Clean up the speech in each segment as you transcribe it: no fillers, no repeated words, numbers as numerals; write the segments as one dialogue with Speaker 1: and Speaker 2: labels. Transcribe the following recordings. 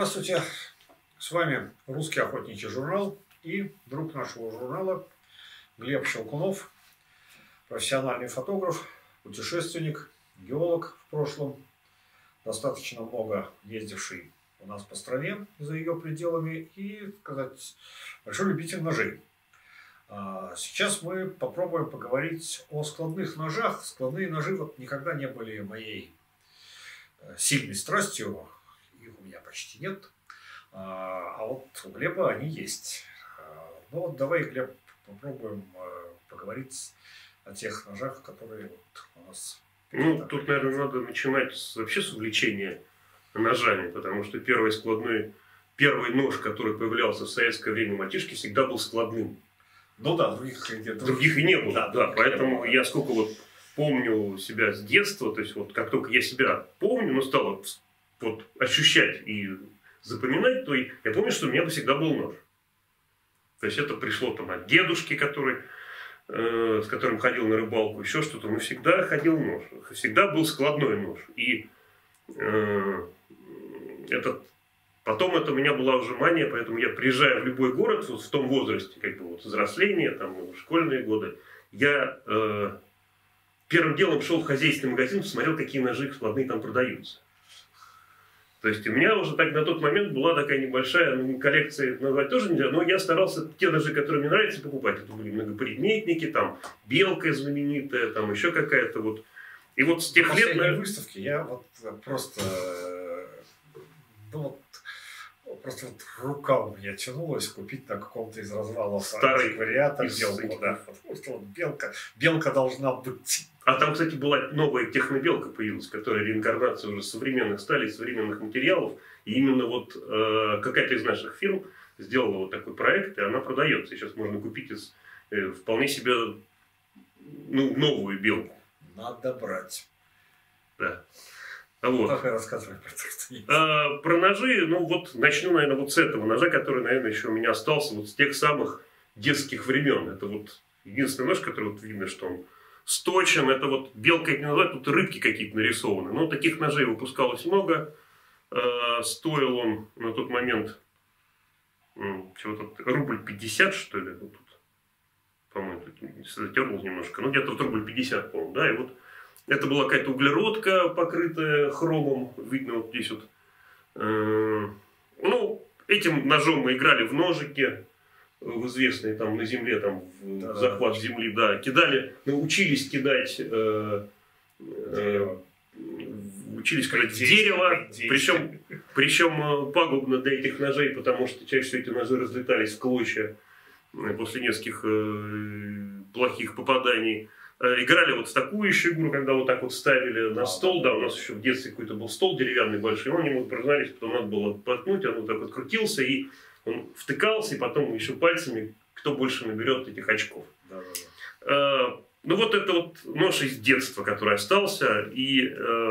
Speaker 1: Здравствуйте, с вами Русский охотничий журнал и друг нашего журнала Глеб Щелкунов, профессиональный фотограф, путешественник, геолог в прошлом, достаточно много ездивший у нас по стране за ее пределами и, сказать, большой любитель ножей. Сейчас мы попробуем поговорить о складных ножах. Складные ножи вот никогда не были моей сильной страстью, их у меня почти нет, а вот у Глеба они есть. Ну вот давай, Глеб, попробуем поговорить о тех ножах, которые вот у нас...
Speaker 2: Ну, тут, наверное, надо начинать вообще с увлечения ножами, потому что первый нож, который появлялся в советское время мальчишки, всегда был складным.
Speaker 1: Ну да,
Speaker 2: других и не было. Да, поэтому я сколько вот помню себя с детства, то есть вот как только я себя помню, но стал вот ощущать и запоминать, то я помню, что у меня всегда был нож. То есть это пришло там от дедушки, с которым ходил на рыбалку, еще что-то. Но всегда ходил нож. Всегда был складной нож. И потом это у меня была уже мания, поэтому я приезжаю в любой город вот в том возрасте, как бы вот взросления, там, школьные годы, я первым делом шел в хозяйственный магазин, посмотрел, какие ножи складные там продаются. То есть у меня уже так на тот момент была такая небольшая коллекция, назвать тоже нельзя, но я старался те ножи, которые мне нравятся, покупать. Это были многопредметники, там белка знаменитая, там еще какая-то вот. И вот с тех лет...
Speaker 1: На выставке я вот просто... Просто вот рука у меня тянулась купить на каком-то из развалов
Speaker 2: старый
Speaker 1: варианта белку, да, потому что вот белка должна быть.
Speaker 2: А там, кстати, была новая технобелка появилась, которая реинкарнация уже современных сталей, современных материалов. И именно вот какая-то из наших фирм сделала вот такой проект, и она продается. Сейчас можно купить вполне себе новую белку.
Speaker 1: Надо брать.
Speaker 2: Да. Вот.
Speaker 1: Рассказывай про то,
Speaker 2: про ножи, ну вот начну, наверное, вот с этого ножа, который, наверное, еще у меня остался вот с тех самых детских времен. Это вот единственный нож, который вот видно, что он сточен. Это вот белка, их не называют, тут рыбки какие-то нарисованы. Но таких ножей выпускалось много. Стоил он на тот момент чего-то рубль 50, что ли. Вот тут, по-моему, затерлось немножко. Ну, где-то вот рубль 50, по-моему, да, и вот. Это была какая-то углеродка, покрытая хромом, видно вот здесь вот. Ну, этим ножом мы играли в ножики, в известные там на земле, там, в захват земли, да, научились кидать, в дерево, причем пагубно для этих ножей, потому что чаще всего эти ножи разлетались в клочья после нескольких плохих попаданий. Играли вот в такую еще игру, когда вот так вот ставили на стол, да, у нас еще в детстве какой-то был стол деревянный большой, но они мы признались, потом надо было проткнуть, он вот так вот крутился, и он втыкался, и потом еще пальцами, кто больше наберет этих очков. Ну вот это вот нож из детства, который остался, и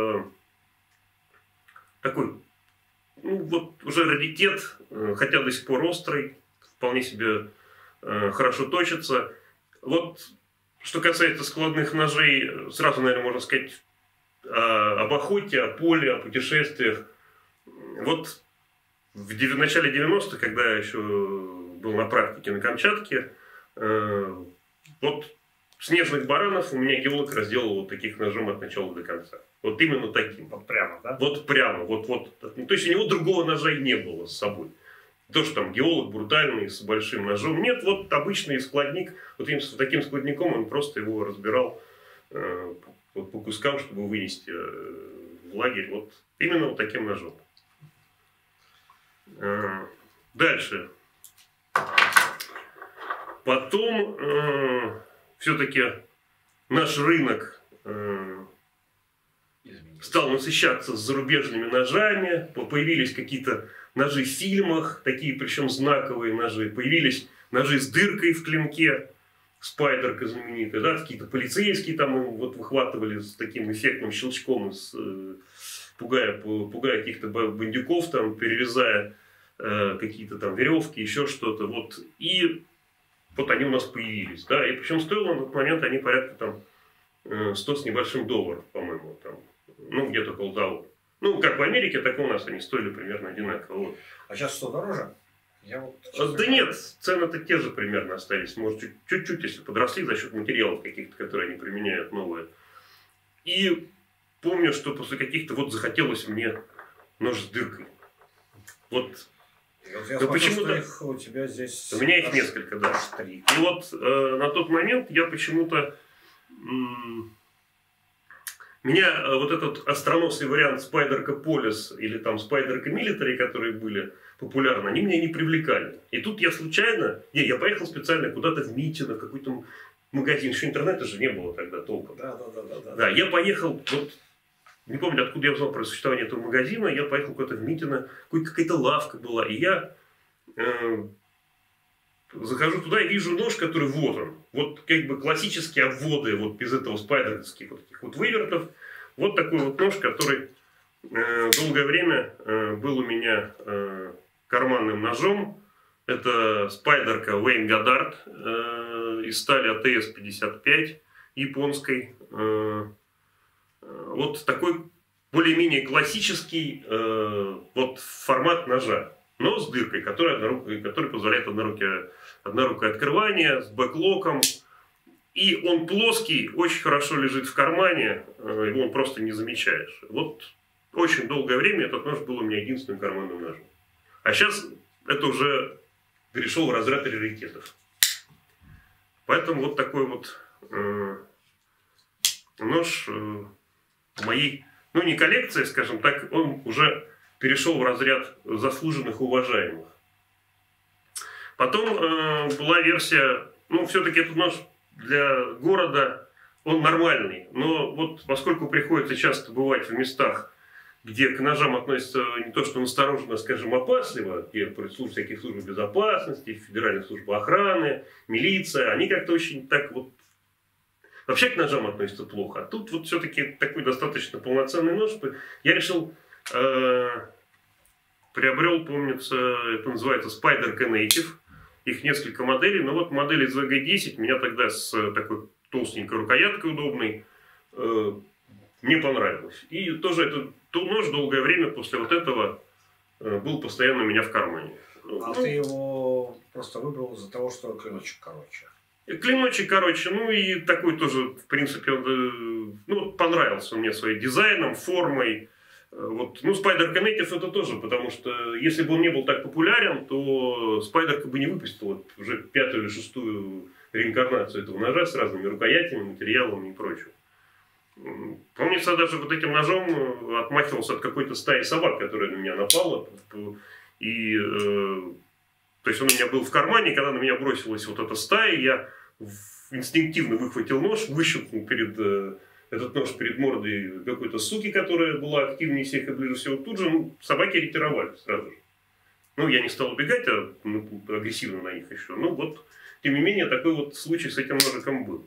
Speaker 2: такой, ну вот уже раритет, хотя до сих пор острый, вполне себе хорошо точится. Вот. Что касается складных ножей, сразу, наверное, можно сказать об охоте, о поле, о путешествиях. Вот в начале 90-х, когда я еще был на практике на Камчатке, вот снежных баранов у меня геолог разделал вот таких ножом от начала до конца. Вот именно таким. Вот прямо, да? Вот прямо. Вот. Ну, то есть у него другого ножа и не было с собой. То, что там геолог брутальный, с большим ножом. Нет, вот обычный складник, вот таким складником он просто его разбирал вот по кускам, чтобы вынести в лагерь. Вот именно вот таким ножом. Дальше. Потом все-таки наш рынок стал насыщаться с зарубежными ножами. Появились какие-то ножи в фильмах, такие причем знаковые ножи. Появились ножи с дыркой в клинке, спайдерка знаменитая, да, какие-то полицейские там вот выхватывали с таким эффектным щелчком, пугая каких-то бандюков, там, перерезая какие-то там веревки, еще что-то. Вот. И вот они у нас появились. Да, и причем стоило на тот момент они порядка там 100 с небольшим долларов, по-моему, там, ну где-то около того. Ну, как в Америке, так и у нас они стоили примерно одинаково. Вот.
Speaker 1: А сейчас что, дороже?
Speaker 2: Да нет, цены-то те же примерно остались. Может, чуть-чуть, если подросли за счет материалов каких-то, которые они применяют новые. И помню, что после каких-то вот захотелось мне нож с дыркой. Вот.
Speaker 1: Я смотрю, почему-то их у тебя здесь...
Speaker 2: У меня их несколько, да. 3. И вот на тот момент я почему-то... Меня вот этот остроносый вариант Spyderco Police или там Spyderco Military, которые были популярны, они меня не привлекали. И тут я случайно... я поехал специально куда-то в Митино, в какой-то магазин. Еще интернета же не было тогда толком. Да, я поехал... Вот, не помню, откуда я узнал про существование этого магазина. Я поехал куда-то в Митино. Какая-то лавка была. И я захожу туда и вижу нож, который вот он. Вот как бы классические обводы вот без этого спайдерских вот этих вот вывертов. Вот такой вот нож, который долгое время был у меня карманным ножом. Это Spyderco Wayne Goddard из стали АТС-55 японской. Вот такой более-менее классический вот формат ножа. Но с дыркой, который позволяет однорукое открывание, с бэклоком. И он плоский, очень хорошо лежит в кармане, его просто не замечаешь. Вот очень долгое время этот нож был у меня единственным карманным ножом. А сейчас это уже перешел в разряд раритетов. Поэтому вот такой вот нож моей, ну не коллекции, скажем так, он уже перешел в разряд заслуженных уважаемых. Потом была версия, ну все-таки этот нож для города, он нормальный. Но вот поскольку приходится часто бывать в местах, где к ножам относятся не то что настороженно, скажем, опасливо, где всяких служб безопасности, федеральная служба охраны, милиция, они как-то очень так вот вообще к ножам относятся плохо. А тут вот все-таки такой достаточно полноценный нож. Я решил, приобрел, помнится, это называется Spyderco Native. Их несколько моделей, но вот модель из VG10 меня тогда с такой толстенькой рукояткой удобной мне понравилось. И тоже этот нож долгое время после вот этого был постоянно у меня в кармане.
Speaker 1: Ты его просто выбрал из-за того, что клиночек короче?
Speaker 2: Клиночек короче, ну и такой тоже, в принципе, ну, понравился мне своим дизайном, формой. Вот. Ну, Spyderco Native это тоже, потому что если бы он не был так популярен, то Spyderco бы не выпустил уже 5-ю или 6-ю реинкарнацию этого ножа с разными рукоятями, материалами и прочим. Помнится, даже вот этим ножом отмахивался от какой-то стаи собак, которая на меня напала. И, то есть он у меня был в кармане, и когда на меня бросилась вот эта стая, я инстинктивно выхватил нож, выщелкнул этот нож перед мордой какой-то суки, которая была активнее всех и ближе всего. Тут же собаки ретировались сразу же. Ну, я не стал убегать, агрессивно на них еще. Ну, вот, тем не менее, такой вот случай с этим ножиком был.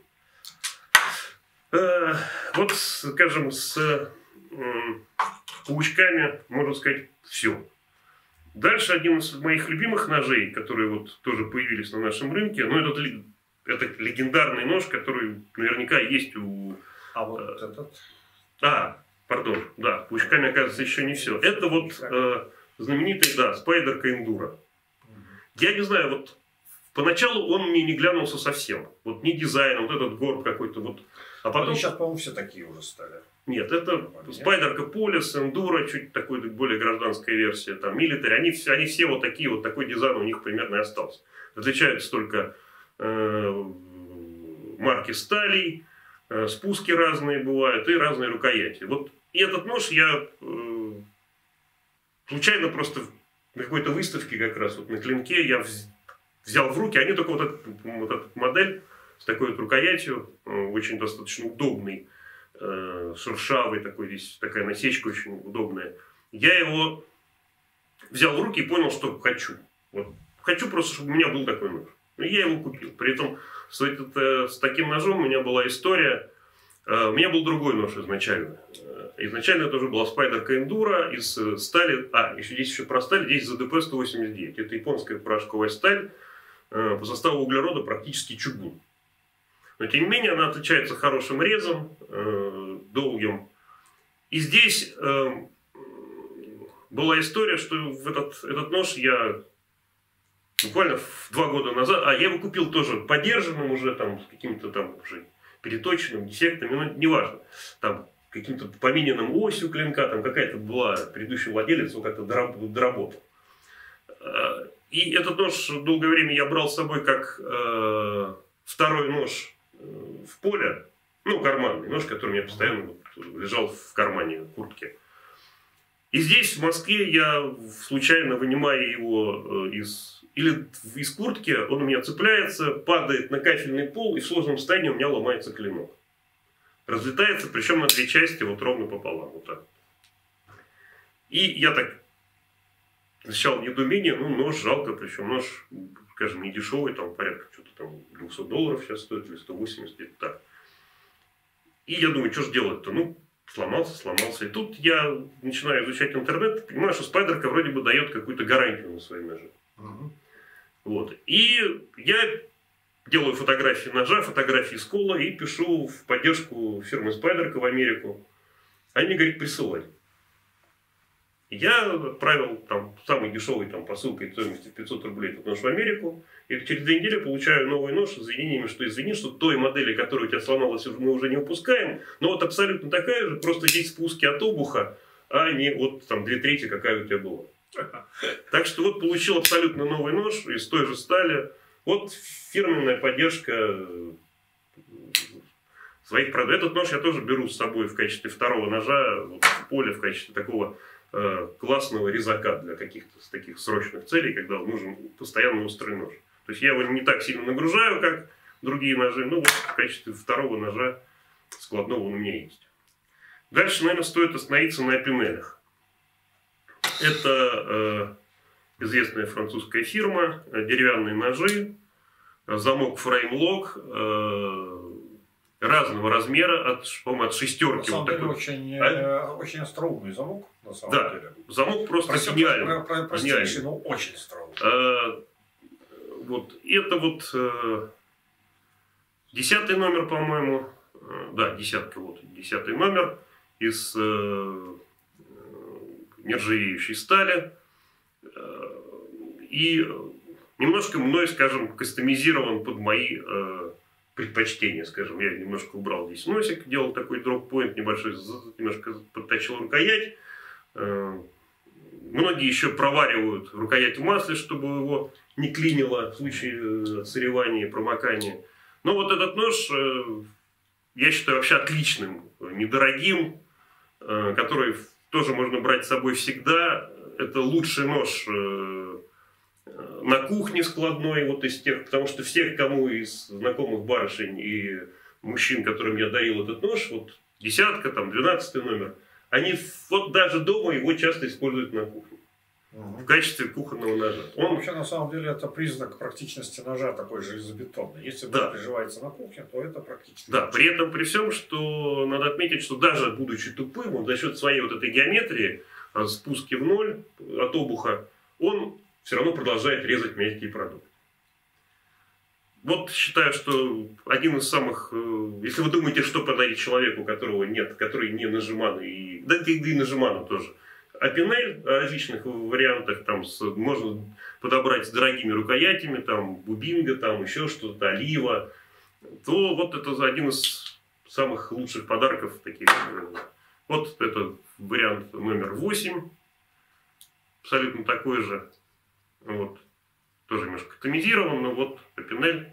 Speaker 2: Вот, скажем, с паучками, можно сказать, все. Дальше один из моих любимых ножей, которые вот тоже появились на нашем рынке, ну, это легендарный нож, который наверняка есть у...
Speaker 1: А вот этот?
Speaker 2: Пардон, да, паучками, оказывается, еще не все. Это вот знаменитый, да, Spyderco Enduro. Я не знаю, вот поначалу он мне не глянулся совсем. Вот не дизайн, вот этот горб какой-то вот. А потом...
Speaker 1: Сейчас, по-моему, все такие уже стали.
Speaker 2: Нет, это Spyderco Police, Enduro, чуть такой более гражданская версия, там, Military. Они все вот такие, вот такой дизайн у них примерно и остался. Отличаются только марки сталей, спуски разные бывают и разные рукояти. Вот и этот нож я случайно просто на какой-то выставке как раз вот на клинке я взял в руки, они только вот эту модель с такой вот рукоятью, очень достаточно удобный, шершавый такой, здесь такая насечка очень удобная. Я его взял в руки и понял, что хочу. Вот. Хочу просто, чтобы у меня был такой нож. И я его купил. При этом с таким ножом у меня была история. У меня был другой нож изначально. Изначально это уже была Spyderco Enduro из стали. Здесь еще про сталь. Здесь ЗДП-189. Это японская порошковая сталь. По составу углерода практически чугун. Но тем не менее она отличается хорошим резом, долгим. И здесь была история, что этот нож я буквально 2 года назад, я его купил тоже подержанным уже, там, с каким-то там уже переточенным, дефектами, ну, неважно, там, каким-то помененным осью клинка, там какая-то была предыдущий владелец, его как-то доработал. И этот нож долгое время я брал с собой как второй нож в поле, ну, карманный нож, который у меня постоянно лежал в кармане куртки. И здесь, в Москве, я случайно вынимаю его из куртки, он у меня цепляется, падает на кафельный пол, и в сложном состоянии у меня ломается клинок. Разлетается, причем на 2 части, вот ровно пополам, вот так. И я так сначала недоумение, ну, нож жалко, причем нож, скажем, не дешевый, там, порядка что-то там $200 сейчас стоит, или 180, где-то так. И я думаю, что же делать-то? Ну, сломался. И тут я начинаю изучать интернет, понимаю, что Спайдерка вроде бы дает какую-то гарантию на свои ножи. Вот. И я делаю фотографии ножа, фотографии скола и пишу в поддержку фирмы Спайдерка в Америку. Они мне говорят, присылай. Я отправил там самый дешевый там, посылкой стоимостью 500 рублей этот нож в Америку. И через 2 недели получаю новый нож с извинениями, что извини, что той модели, которая у тебя сломалась, мы уже не выпускаем. Но вот абсолютно такая же, просто здесь спуски от обуха, а не вот там 2/3, какая у тебя была. Так что вот получил абсолютно новый нож из той же стали. Вот фирменная поддержка своих продуктов. Этот нож я тоже беру с собой в качестве второго ножа вот, в поле, в качестве такого классного резака для каких-то таких срочных целей, когда нужен постоянно острый нож. То есть я его не так сильно нагружаю, как другие ножи, но вот в качестве второго ножа складного он у меня есть. Дальше, наверное, стоит остановиться на пинелях. Это известная французская фирма, деревянные ножи, замок фрейм-лок, разного размера, по-моему, от шестерки.
Speaker 1: На самом деле, очень остроумный замок, на самом деле.
Speaker 2: Замок просто гениальный.
Speaker 1: Простейший, но очень остроумный.
Speaker 2: Вот, это вот 10-й номер, по-моему. Да, 10-ка, вот, 10-й номер из нержавеющей стали. И немножко мной, скажем, кастомизирован под мои предпочтения, скажем. Я немножко убрал здесь носик, делал такой дроп-поинт небольшой, немножко подточил рукоять. Многие еще проваривают рукоять в масле, чтобы его не клинило в случае отсыревания и промокания. Но вот этот нож я считаю вообще отличным, недорогим, который тоже можно брать с собой всегда. Это лучший нож на кухне складной, вот из тех, потому что всех, кому из знакомых барышень и мужчин, которым я дарил этот нож, вот 10-ка, там 12-й номер, они вот даже дома его часто используют на кухне. В качестве кухонного ножа.
Speaker 1: Он вообще, на самом деле, это признак практичности ножа такой железобетонный. Если он приживается на кухне, то это практично.
Speaker 2: Да, при этом, при всем, что надо отметить, что даже будучи тупым, он за счет своей вот этой геометрии, спуски в ноль от обуха, он все равно продолжает резать мягкие продукты. Вот считаю, что один из самых... Если вы думаете, что подарить человеку, которого нет, который не нажиманый, да и нажиманый тоже, а пинель в различных вариантах там можно подобрать с дорогими рукоятями, там бубинга, там еще что-то, олива, то вот это один из самых лучших подарков таких. Вот это вариант номер 8, абсолютно такой же, вот, тоже немножко кастомизирован, но вот пинель.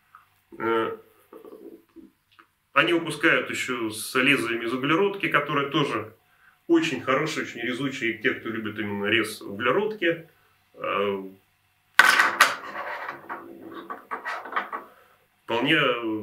Speaker 2: Они выпускают еще с лезвиями из углеродки, которые тоже очень хорошие, очень резучие, те, кто любит именно рез углеродки. Вполне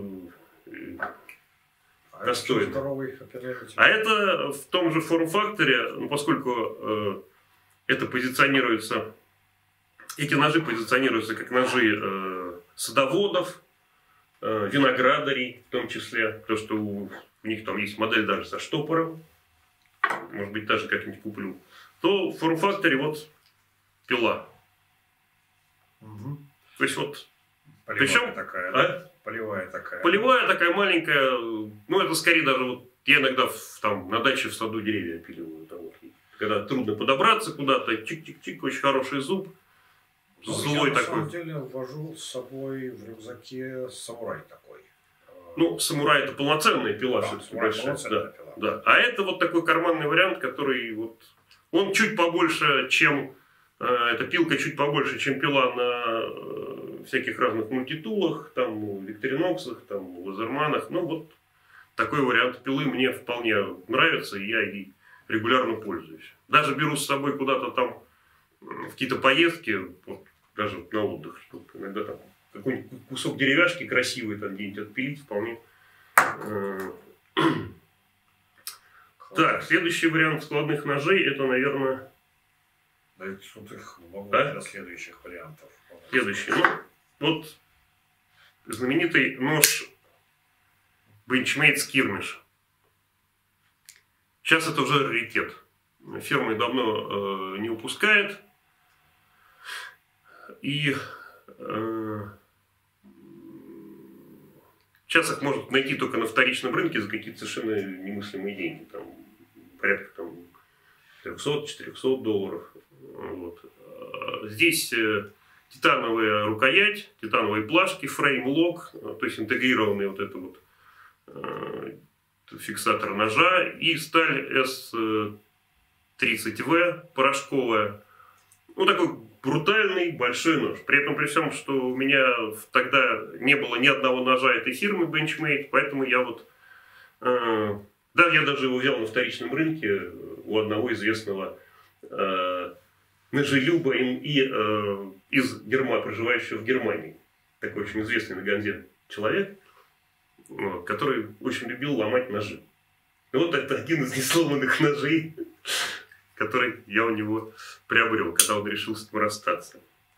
Speaker 2: достойно. А это в том же форм-факторе, ну, поскольку это позиционируется, эти ножи позиционируются как ножи садоводов, виноградарей в том числе, то, что у них там есть модель даже со штопором, может быть, даже как-нибудь куплю, то в форм-факторе вот пила.
Speaker 1: Угу.
Speaker 2: То есть вот...
Speaker 1: Полевая
Speaker 2: причем,
Speaker 1: такая, полевая такая.
Speaker 2: Полевая такая маленькая, ну это скорее даже вот я иногда там на даче в саду деревья опиливаю, там вот когда трудно подобраться куда-то, чик-чик-чик, очень хороший зуб. Злой
Speaker 1: я
Speaker 2: такой.
Speaker 1: На самом деле вожу с собой в рюкзаке самурай такой.
Speaker 2: Ну, самурай это полноценная пила,
Speaker 1: Да,
Speaker 2: все-таки
Speaker 1: самурай
Speaker 2: большая.
Speaker 1: полноценная
Speaker 2: Да,
Speaker 1: пила.
Speaker 2: да. А это вот такой карманный вариант, который вот, он чуть побольше, чем эта пилка чуть побольше, чем пила на всяких разных мультитулах, там, викториноксах, там, лазерманах. Ну, вот такой вариант пилы мне вполне нравится, и я и регулярно пользуюсь. Даже беру с собой куда-то там в какие-то поездки, вот, даже на отдых, чтобы иногда там какой-нибудь кусок деревяшки красивый там где-нибудь отпилить вполне. Так, следующий вариант складных ножей, это, наверное...
Speaker 1: Да, тут их много для следующих вариантов.
Speaker 2: Следующий. Ну, вот знаменитый нож Benchmade Skirmish. Сейчас это уже раритет. Фирма давно не выпускает. И сейчас их можно найти только на вторичном рынке за какие-то совершенно немыслимые деньги. Там, порядка там, $300-400. Вот. Здесь титановая рукоять, титановые плашки, фрейм-лок, то есть интегрированный вот это вот фиксатор ножа и сталь S30V порошковая. Ну, такой брутальный большой нож. При этом, при всем, что у меня тогда не было ни одного ножа этой фирмы Benchmade, поэтому я вот... да, я даже его взял на вторичном рынке у одного известного ножелюба из проживающего в Германии. Такой очень известный на Ганзе человек, вот, который очень любил ломать ножи. И вот это один из несломанных ножей, который я у него приобрел, когда он решил с ним расстаться.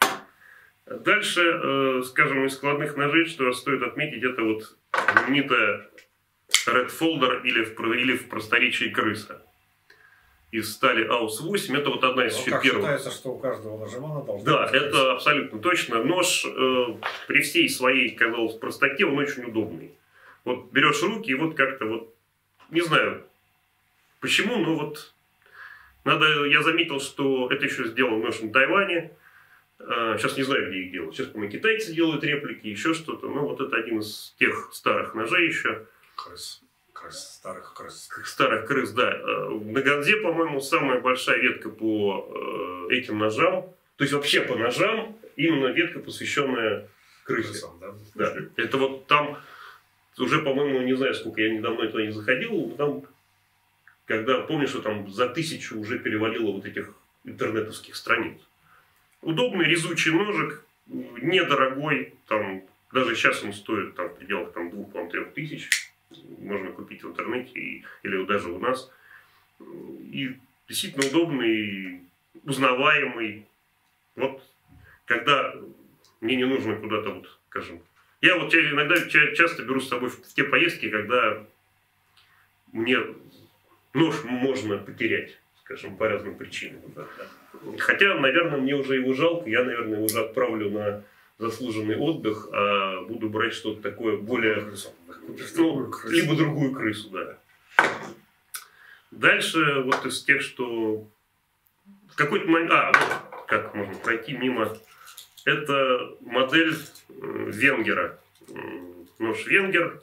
Speaker 2: Дальше, скажем, из складных ножей, что стоит отметить, это вот знаменитая Red Folder или в просторечии крыса. Из стали AUS-8. Это вот одна из первых.
Speaker 1: Считается, что у каждого нажимана должна
Speaker 2: Да,
Speaker 1: быть
Speaker 2: это абсолютно точно. Нож при всей своей, казалось, простоте, он очень удобный. Вот берешь руки и вот как-то вот, не знаю почему, но вот я заметил, что это еще сделал нож на Тайване. Сейчас не знаю, где их делают. Сейчас, по-моему, китайцы делают реплики, еще что-то. Но вот это один из тех старых ножей еще.
Speaker 1: Старых крыс.
Speaker 2: Старых крыс, да. На Ганзе, по-моему, самая большая ветка по этим ножам. То есть вообще по ножам именно ветка, посвященная крысе.
Speaker 1: Крысам, да?
Speaker 2: Да. Это вот там уже, по-моему, не знаю, сколько я недавно туда не заходил, но там, когда, помню, что там за 1000 уже перевалило вот этих интернетовских страниц. Удобный резучий ножик, недорогой, там, даже сейчас он стоит там, в пределах там, 2-3 тысяч. Можно купить в интернете или даже у нас. И действительно удобный, узнаваемый. Вот когда мне не нужно куда-то, вот, скажем... Я вот иногда часто беру с собой в те поездки, когда мне нож можно потерять, скажем, по разным причинам. Хотя, наверное, мне уже его жалко. Я, наверное, его уже отправлю на заслуженный отдых, а буду брать что-то такое более... либо другую крысу, да. Дальше вот из тех, что в какой-то момент... вот как можно пройти мимо... Это модель Венгера. Нож Венгер.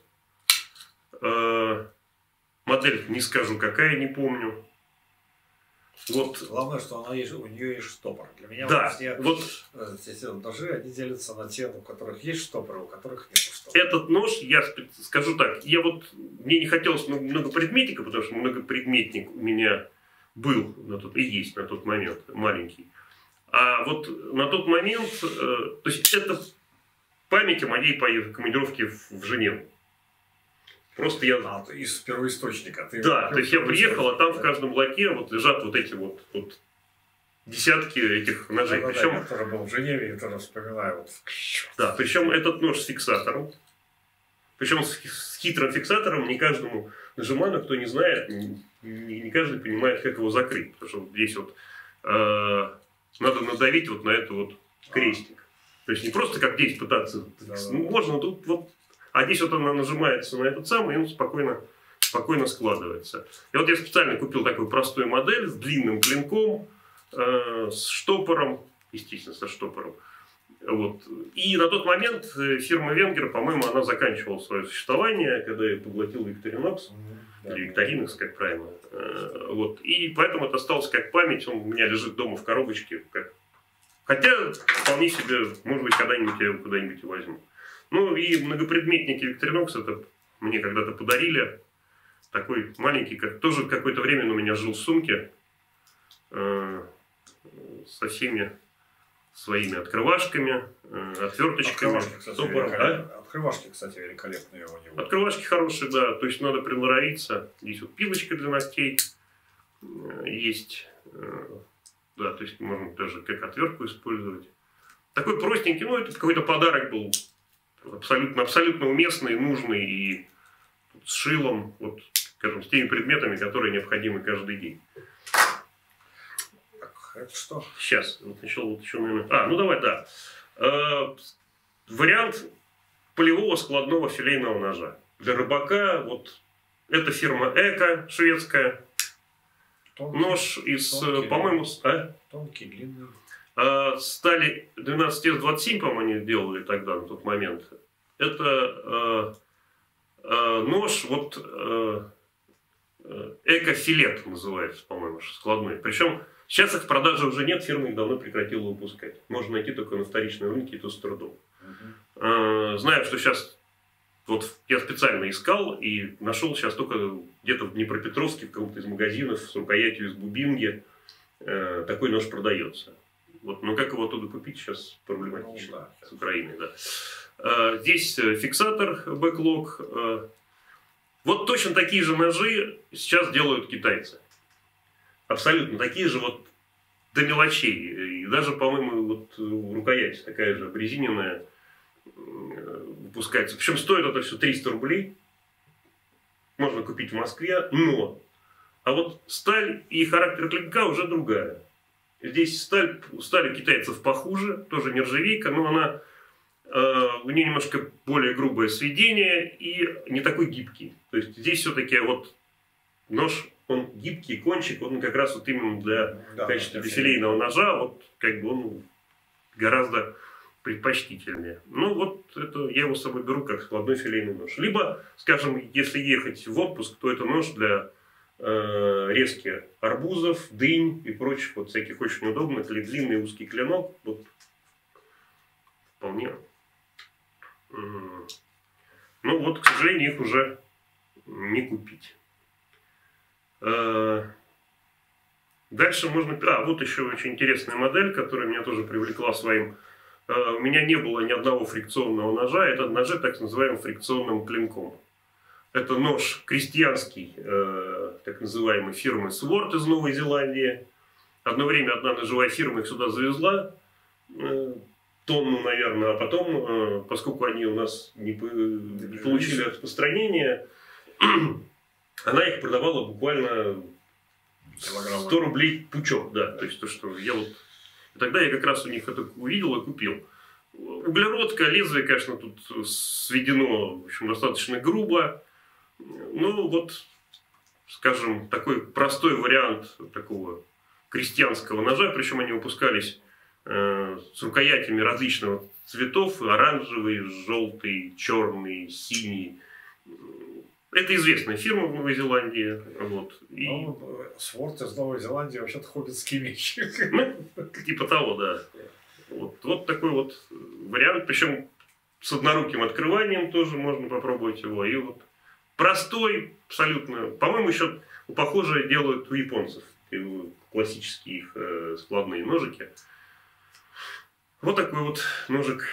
Speaker 2: Модель не скажу какая, не помню. Вот.
Speaker 1: Главное, что у нее есть штопор. Для меня
Speaker 2: да,
Speaker 1: все ножи, они делятся на те, у которых есть штопор, у которых нет штопора.
Speaker 2: Этот нож, я скажу так, мне не хотелось многопредметника, потому что многопредметник у меня был и есть на тот момент маленький. А вот на тот момент, то есть это память о моей командировке в Женеву. Просто я...
Speaker 1: из первоисточника.
Speaker 2: Да, то есть я приехал, а там в каждом лаке вот лежат вот эти вот десятки этих ножей. Причем...
Speaker 1: я тоже был в Женеве и тоже вспоминаю.
Speaker 2: Да, причем этот нож с фиксатором. Причем с хитрым фиксатором не каждому нажиману, кто не знает, не каждый понимает, как его закрыть. Потому что вот здесь вот надо надавить вот на это вот крестик. То есть не просто как здесь пытаться. Можно тут вот... А здесь вот она нажимается на этот самый, и он спокойно спокойно складывается. И вот я специально купил такую простую модель с длинным клинком, с штопором, естественно, со штопором. Вот. И на тот момент фирма Венгер, по-моему, она заканчивала свое существование, когда я поглотил Victorinox, или Victorinox, как правильно. Вот. И поэтому это осталось как память, он у меня лежит дома в коробочке. Хотя, вполне себе, может быть, когда-нибудь я его куда-нибудь возьму. Ну и многопредметники Victorinox, это мне когда-то подарили. Такой маленький, тоже какое-то время он у меня жил в сумке со всеми своими открывашками, отверточками.
Speaker 1: Открывашки, кстати, великолепные у него.
Speaker 2: Открывашки хорошие, да. То есть надо приноровиться. Здесь вот пилочка для ногтей есть. Да, то есть можно даже как отвертку использовать. Такой простенький, ну это какой-то подарок был. Абсолютно уместный, нужный и с шилом, вот, скажем, с теми предметами, которые необходимы каждый день.
Speaker 1: Это что?
Speaker 2: Сейчас, вот еще, наверное... ну давай, да. Вариант полевого складного филейного ножа. Для рыбака, вот, это фирма Эко, шведская. Тонкий, нож из, по-моему...
Speaker 1: Тонкий, длинный.
Speaker 2: Стали 12S27, по-моему, они делали тогда, на тот момент. Это нож, вот, Эко-филет называется, по-моему, складной. Причем сейчас их в продаже уже нет, фирма их давно прекратила выпускать. Можно найти только на вторичном рынке, и то с трудом. Знаю, что сейчас, вот я специально искал и нашел сейчас только где-то в Днепропетровске, в каком-то из магазинов с рукоятью из бубинги, такой нож продается. Вот, но как его оттуда купить сейчас проблематично, с Украины, да. Здесь фиксатор, бэклог. Вот точно такие же ножи сейчас делают китайцы. Абсолютно такие же вот до мелочей. И даже, по-моему, вот рукоять такая же обрезиненная выпускается. Причем стоит это все 300 рублей. Можно купить в Москве, но... А вот сталь и характер клинка уже другая. Здесь сталь у китайцев похуже, тоже нержавейка, но она у нее немножко более грубое сведение и не такой гибкий. То есть здесь все-таки вот нож, он гибкий, кончик, он как раз вот именно для качества филейного ножа, вот как бы он гораздо предпочтительнее. Ну вот это я его с собой беру как складной филейный нож. Либо, скажем, если ехать в отпуск, то это нож для резки арбузов, дынь и прочих вот всяких очень удобных, или длинный узкий клинок, вот вполне. Ну вот, к сожалению, их уже не купить. Дальше можно... вот еще очень интересная модель, которая меня тоже привлекла своим... У меня не было ни одного фрикционного ножа. Это ножи так называемым фрикционным клинком. Это нож крестьянский, так называемой фирмы Sword из Новой Зеландии. Одно время одна ножевая фирма их сюда завезла, тонну, наверное, а потом, поскольку они у нас не получили распространения, она их продавала буквально 100 рублей пучок. Да, то есть то, что я вот... Тогда я как раз у них это увидел и купил. Углеродка, лезвие, конечно, тут сведено, в общем, достаточно грубо. Ну, вот, скажем, такой простой вариант такого крестьянского ножа, причем они выпускались с рукоятями различных цветов, оранжевый, желтый, черный, синий. Это известная фирма в Новой Зеландии. Вот. И...
Speaker 1: Sword из Новой Зеландии вообще-то ходит с кимичи.
Speaker 2: Ну, типа того, да. Вот такой вот вариант, причем с одноруким открыванием тоже можно попробовать его. И вот простой, абсолютно. По-моему, еще похожее делают у японцев. Классические их складные ножики. Вот такой вот ножик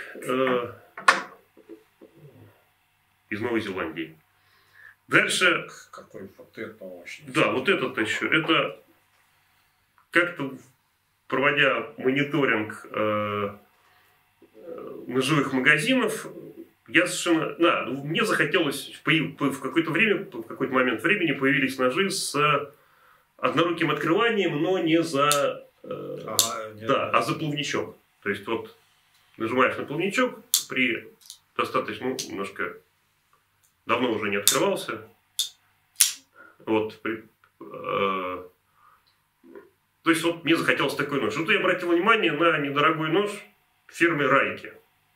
Speaker 2: из Новой Зеландии. Дальше...
Speaker 1: Какой вот это очень...
Speaker 2: Да, вот этот еще. Это как-то, проводя мониторинг ножевых магазинов, я совершенно... Да, мне захотелось... В какое-то время, в какой-то момент времени появились ножи с одноруким открыванием, но не за... а за плавничок. То есть вот нажимаешь на плавничок при достаточно, немножко давно уже не открывался. Вот, то есть вот мне захотелось такой нож. Вот я обратил внимание на недорогой нож фирмы Райки.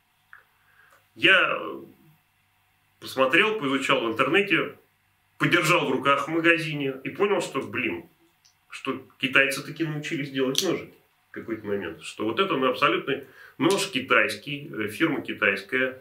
Speaker 2: Я посмотрел, поизучал в интернете, подержал в руках в магазине и понял, что, блин, что китайцы таки научились делать ножики в какой-то момент. Что вот это абсолютный нож китайский, фирма китайская,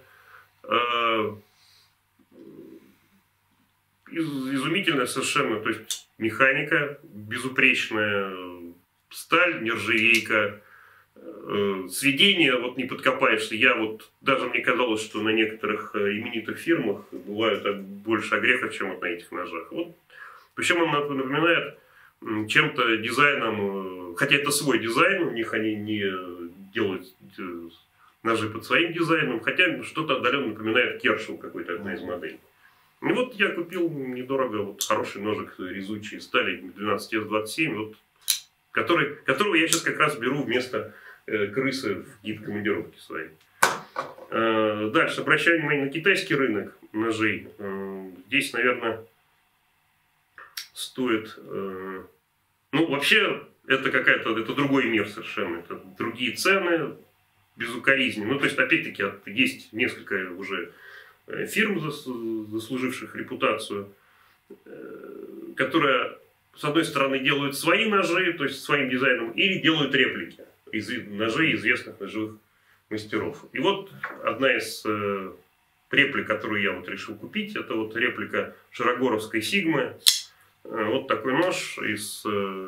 Speaker 2: изумительная совершенно, то есть механика, безупречная, сталь, нержавейка, сведения вот не подкопаешься. Я вот, даже мне казалось, что на некоторых именитых фирмах бывают больше огрехов, чем вот на этих ножах. Вот. Причем он напоминает чем-то дизайном, хотя это свой дизайн, у них они не делают ножи под своим дизайном, хотя что-то отдаленно напоминает Кершел какой-то, одна из моделей. И вот я купил недорого вот хороший ножик резучий стали 12S27, вот, которого я сейчас как раз беру вместо крысы в гид-командировке своей. Дальше, обращаю внимание на китайский рынок ножей. Здесь, наверное, стоит... Ну, вообще, это это другой мир совершенно. Это другие цены, безукоризненно. Ну, то есть, опять-таки, есть несколько уже фирм, заслуживших репутацию, которые, с одной стороны, делают свои ножи, то есть своим дизайном, или делают реплики из ножей известных ножевых мастеров. И вот одна из реплик, которую я вот решил купить, это вот реплика широгоровской Сигмы. Вот такой нож из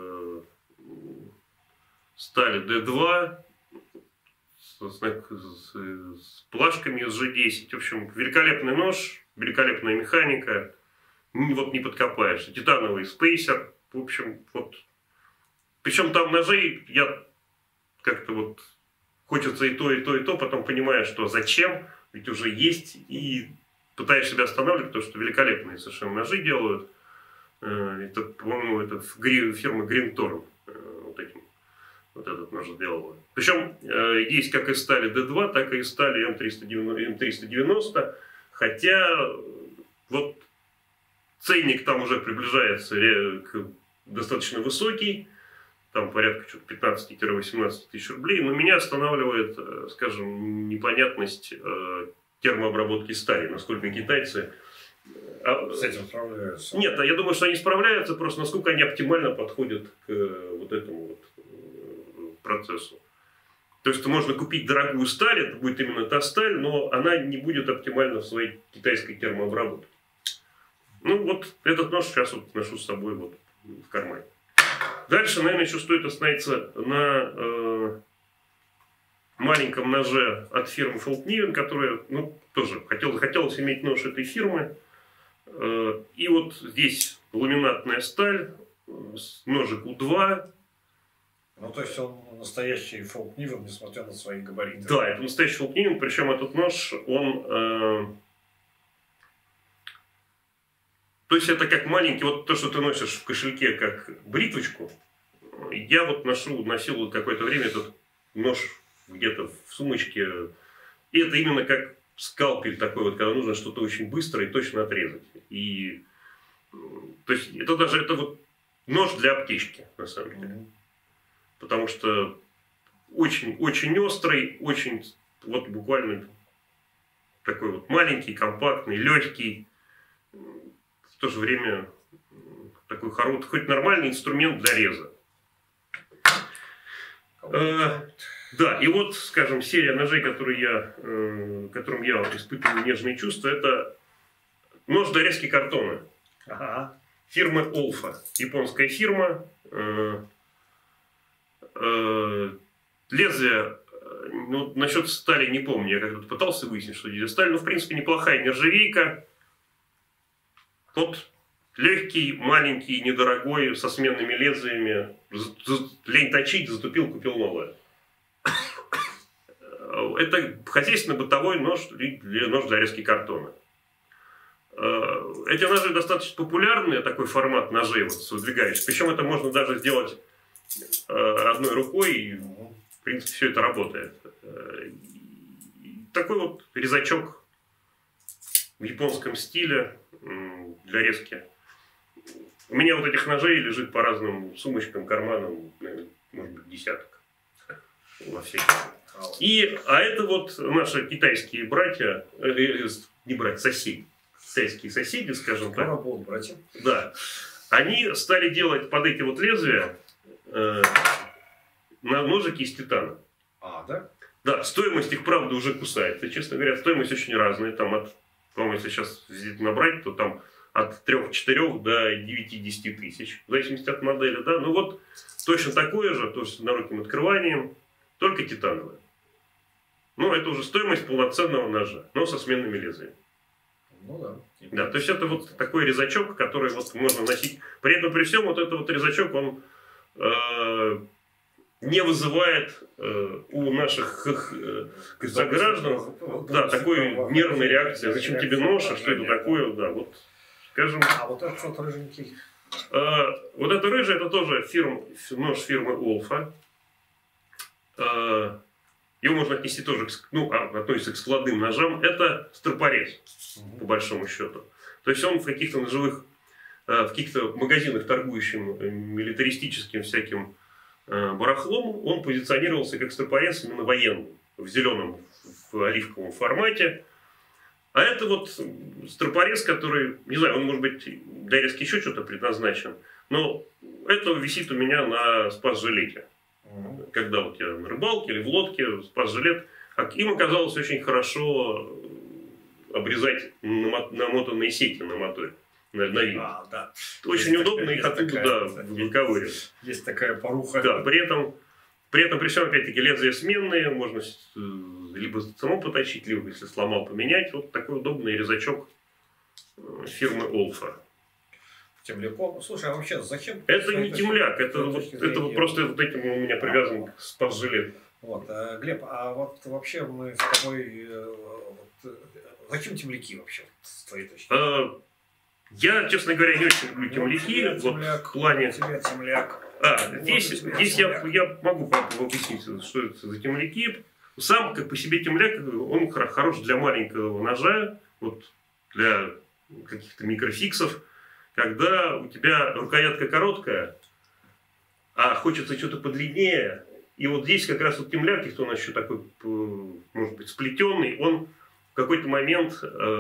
Speaker 2: стали D2 с плашками из G10. В общем, великолепный нож, великолепная механика. Вот не подкопаешься. Титановый спейсер. В общем, вот. Причем там ножей я как-то вот хочется и то, и то, и то. Потом понимаю, что зачем. Ведь уже есть. И пытаешь себя останавливать, потому что великолепные совершенно ножи делают. Это, по-моему, это фирма Гринторн. Вот этот нож сделала. Причем есть как из стали D2, так и из стали М390. Хотя вот ценник там уже приближается достаточно высокий. Там порядка 15-18 тысяч рублей. Но меня останавливает, скажем, непонятность термообработки стали. Насколько китайцы...
Speaker 1: С этим справляются?
Speaker 2: Нет, я думаю, что они справляются, просто насколько они оптимально подходят к вот этому вот процессу. То есть можно купить дорогую сталь, это будет именно та сталь, но она не будет оптимальна в своей китайской термообработке. Ну вот этот нож сейчас вот ношу с собой вот в кармане. Дальше, наверное, еще стоит остановиться на маленьком ноже от фирмы Folkniven, которая, ну, тоже хотелось иметь нож этой фирмы. И вот здесь ламинатная сталь, ножик У2.
Speaker 1: Ну, то есть он настоящий Folkniven, несмотря на свои габариты.
Speaker 2: Да, это настоящий Folkniven, причем этот нож, он... то есть это как маленький, вот то, что ты носишь в кошельке, как бритвочку. Я вот носил какое-то время этот нож где-то в сумочке. И это именно как скалпель такой вот, когда нужно что-то очень быстро и точно отрезать. И, то есть это вот нож для аптечки, на самом деле. Потому что очень, очень острый, очень, вот буквально такой вот маленький, компактный, легкий. В то же время такой хороший, хоть нормальный инструмент для реза. Да, и вот, скажем, серия ножей, которым я испытываю нежные чувства, это нож для резки картона.
Speaker 1: Ага.
Speaker 2: Фирма Олфа. Японская фирма. Лезвие, ну, насчет стали не помню, я как-то пытался выяснить, что здесь сталь, но в принципе неплохая нержавейка. Вот легкий, маленький, недорогой, со сменными лезвиями. Лень точить, затупил, купил новое. Это хозяйственно-бытовой нож для резки картона. Эти ножи достаточно популярны, такой формат ножей вот, с выдвигающих. Причем это можно даже сделать одной рукой, и в принципе все это работает. Такой вот резачок в японском стиле для резки. У меня вот этих ножей лежит по разным сумочкам, карманам, наверное, может быть, десяток во всех. А это вот наши китайские братья, не братья, соседи, китайские соседи, скажем так.
Speaker 1: Скоро будут братья.
Speaker 2: Да. Они стали делать под эти вот лезвия ножики из титана.
Speaker 1: Да?
Speaker 2: Да, стоимость их, правда, уже кусается. Честно говоря, стоимость очень разная. Там по-моему, если сейчас набрать, то там от 3-4 до 9-10 тысяч. В зависимости от модели, да. Ну вот, точно такое же, то с одноруким открыванием, только титановое. Ну, это уже стоимость полноценного ножа, но со сменными лезвиями.
Speaker 1: Ну да.
Speaker 2: Да, то есть это вот такой резачок, который вот можно носить. При этом, при всем, вот этот вот резачок, он не вызывает у наших сограждан такой нервной реакции. Зачем тебе нож, а что это такое? Да, вот, скажем...
Speaker 1: А вот этот вот рыженький?
Speaker 2: Вот это рыжий, это тоже нож фирмы Олфа. Его можно отнести тоже, относится к складным ножам. Это стропорез, по большому счету. То есть он в каких-то ножевых, в каких-то магазинах, торгующим милитаристическим всяким барахлом, он позиционировался как стропорез именно военный, в зеленом, в оливковом формате. А это вот стропорез, который, не знаю, он может быть для резки еще что-то предназначен, но это висит у меня на спас-жилете. Когда вот я на рыбалке или в лодке, спас-жилет, им оказалось очень хорошо обрезать намотанные сети на моторе. На винт.
Speaker 1: Да.
Speaker 2: Очень есть удобно их оттуда выковыривать.
Speaker 1: Есть такая поруха.
Speaker 2: Да, при этом при всем, опять-таки, лезвия сменные, можно либо само поточить, либо, если сломал, поменять. Вот такой удобный резачок фирмы Олфа.
Speaker 1: Темляком. Слушай, а вообще зачем?
Speaker 2: Это не темляк, это вот просто вот этим у меня привязан спас-жилет.
Speaker 1: Вот, Глеб, а вот вообще мы с тобой... зачем темляки вообще, с твоей точки?
Speaker 2: Я, честно говоря, не очень люблю темляки. Вот в плане...
Speaker 1: Темляк.
Speaker 2: Здесь я могу объяснить, что это за темляки. Сам, как по себе темляк, он хорош для маленького ножа, вот для каких-то микрофиксов. Когда у тебя рукоятка короткая, а хочется что-то подлиннее, и вот здесь как раз вот темляк, кто у нас еще такой, может быть, сплетенный, он в какой-то момент,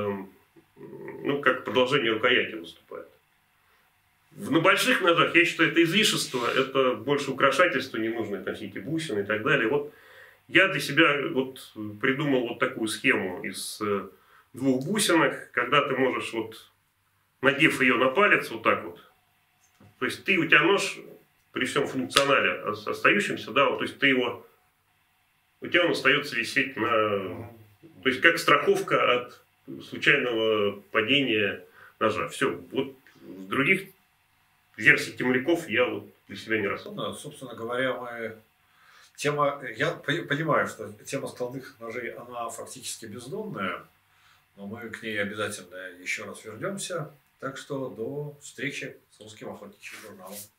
Speaker 2: как продолжение рукояти выступает. На больших ножах, я считаю, это излишество, это больше украшательство, не нужно там все эти бусины и так далее. Вот я для себя вот придумал вот такую схему из 2 бусинок, когда ты можешь вот, надев ее на палец вот так вот, то есть у тебя нож при всем функционале остающемся, да, вот, то есть у тебя он остается висеть то есть как страховка от случайного падения ножа. Все, вот в других версиях темляков я вот для себя не рассмотрел.
Speaker 1: Да, собственно говоря, я понимаю, что тема складных ножей, она фактически бездонная, но мы к ней обязательно еще раз вернемся. Так что до встречи с Русским охотничьим журналом.